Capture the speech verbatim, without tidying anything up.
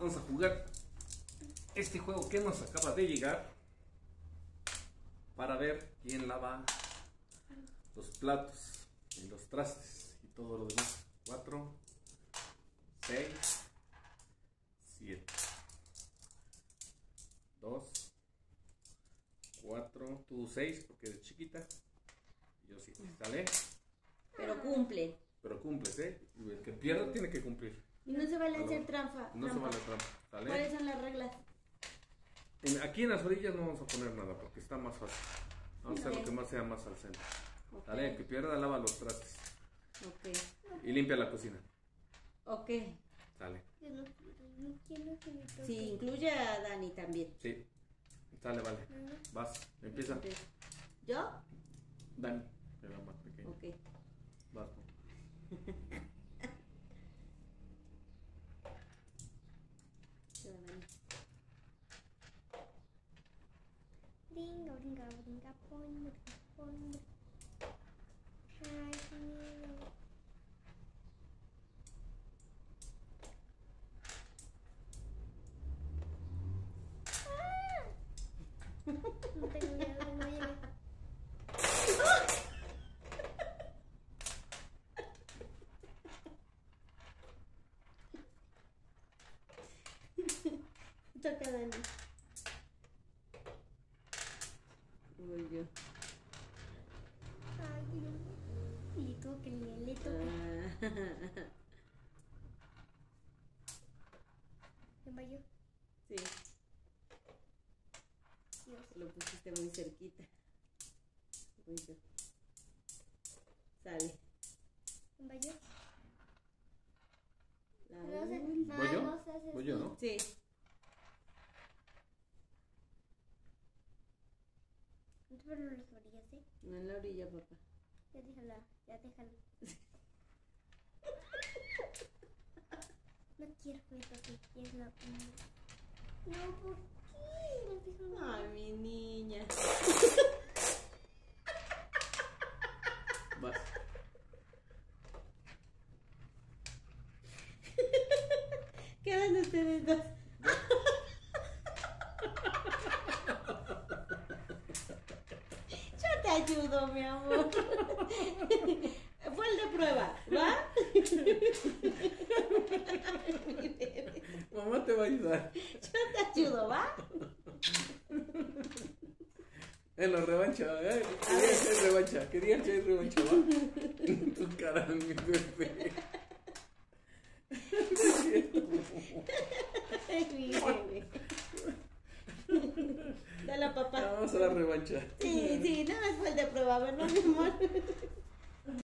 Vamos a jugar este juego que nos acaba de llegar para ver quién lava los platos y los trastes y todo lo demás. Cuatro, seis, siete, dos, cuatro, tú seis porque eres chiquita y yo siete, ¿sale? Pero cumple. Pero cumples, ¿eh? Y el que pierda tiene que cumplir. Y no se vale ¿Aló? hacer trampa. No trampa. se vale trampa, ¿sale? ¿Cuáles son las reglas? En- aquí en las orillas no vamos a poner nada porque está más fácil. Vamos a hacer Ok. lo que más sea más al centro. Ok. ¿Sale? El que pierda lava los trastes Ok. y limpia la cocina. Ok. ¿Sale? Yo no, no quiero que me toque. Sí, incluye a Dani también. Sí. Sale, vale. Mamá. Vas, empieza. Entonces, ¿yo? Dani, era más pequeño. Ok. Vas. Ya, Dani. Brinca, brinca, brinca, pon, brinca, pon, brinca. Ay, qué miedo. ¡Ah! No tengo miedo, tengo miedo. Toca a Dani. Voy yo. Ay, Dios. Le toca, le, le toca. Ah, ¿Quién va yo? sí, Dios. lo pusiste muy cerquita. Voy yo. Sale. ¿Quién va yo? La No sé. última. ¿Voy yo? no se hace Voy yo, así. ¿no? Sí. No te pones las orillas, ¿eh? No en la orilla, papá. Ya déjala, ya déjala. No quiero que me toque. Y es la No, ¿por qué? Me empiezo a Ay, mi niña. Vas. Quedan ustedes dos. Yo te ayudo, mi amor. Fue el de prueba, ¿va? Mamá te va a ayudar. Yo te ayudo, ¿va? En la revancha, ¿eh? ¿Qué día que hay revancha? ¿Qué día que hay revancha, va? Tu cara, mi bebé. Ay, mi bebé. Dale, papá. Vamos a la revancha. Sí, sí, nada más fue el de prueba, ¿verdad, mi amor?